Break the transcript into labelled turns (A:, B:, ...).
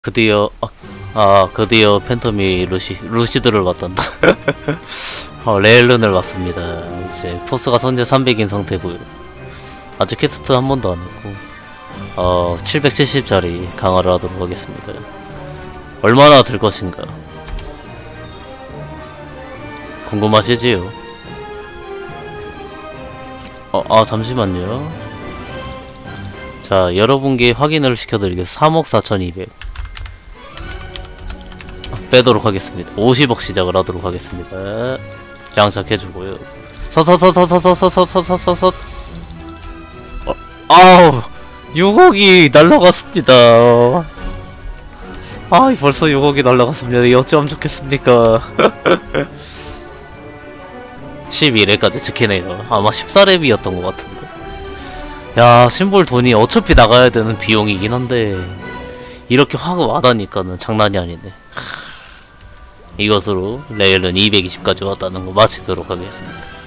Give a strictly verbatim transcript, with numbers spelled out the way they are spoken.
A: 드디어 아, 아 드디어 팬텀이 루시 루시드를 왔단다. 어, 레일런을 왔습니다. 이제 포스가 현재 삼백인 상태고요. 아직 퀘스트 한 번도 안 했고 어 칠백칠십 짜리 강화를 하도록 하겠습니다. 얼마나 들 것인가 궁금하시지요? 어, 아 잠시만요. 자, 여러분께 확인을 시켜드리겠습니다. 삼억 사천이백 빼도록 하겠습니다. 오십억 시작을 하도록 하겠습니다. 장착해주고요. 서서서서서서서서서서서 어, 아우 육억이 날라갔습니다. 아 벌써 육억이 날라갔습니다. 이 어찌하면 좋겠습니까? 십일 회까지 지키네요. 아마 십사 렙이었던 것 같은데. 야, 심볼 돈이 어차피 나가야 되는 비용이긴 한데 이렇게 확 와다니까는 장난이 아니네. 이것으로 레일은 이백이십까지 왔다는 거 마치도록 하겠습니다.